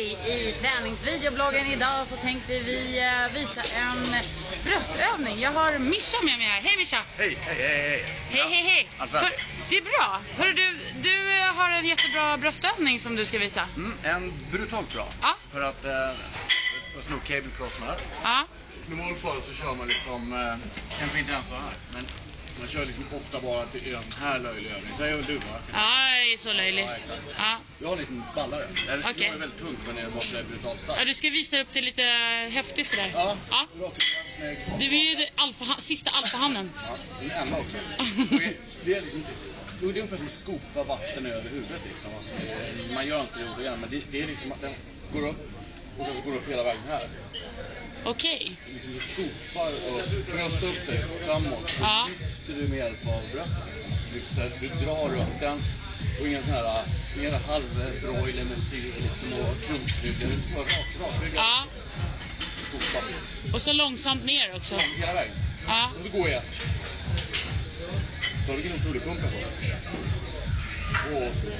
Hej! I träningsvideobloggen idag så tänkte vi visa en bröstövning. Jag har Mischa med mig här. Hej Mischa! Hej! Hej! Alltså. Det är bra. Hörru, du har en jättebra bröstövning som du ska visa. En brutalt bra. Ja. För att sno cablecrossen här. Ja. Normalt fall så kör man liksom, kanske inte ens så här, men man kör liksom ofta bara till den här löjliga övning. Så jag gör du va? Ja, det är så löjligt. Ja, exakt. Ja. Jag har en liten ballare. Eller, Okej. Jag är väldigt tung men jag måste brutalt stark. Ja, du ska visa upp det lite häftigt sådär. Ja, Ja. rakt snygg. Du är ju sista alfahannen. Ja, den enda också. Det är liksom, det är ungefär som att skopa vatten över huvudet liksom. Alltså, man gör inte det igen, men det är liksom att den går upp och sen så går upp hela vägen här. Okej. Liksom du skopar och bröstar upp dig framåt så Ja. lyfter du med hjälp av brösten. Liksom. Så lyfter, du drar upp den och inga halvbroiler med syr liksom, och krumpryggar. Du tar rakt. Ja. Skopa. Och så långsamt ner också. Hela vägen. Ja. Och så går jag. Då har du en otrolig pumpa på det. Och så.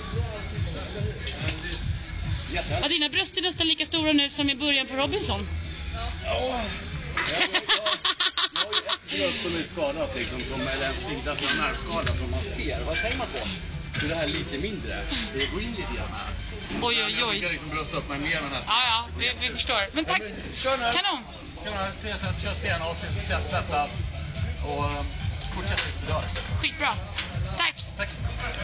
Jättehärligt. Ja, dina bröst är nästan lika stora nu som i början på Robinson. Ja. Jag har ju ett bröst som är skadat liksom, eller en sida som är nervskada som man ser. Vad tänker man på? Så är det här lite mindre. Det går in lite grann här. Oj. Jag brukar liksom brösta upp mig mer den här sidan. Ja, vi förstår. Men tack. Kör nu. Kanon. Kör stenhårt tills det sättas. Och fortsätt tills du dör. Skitbra. Tack. Tack.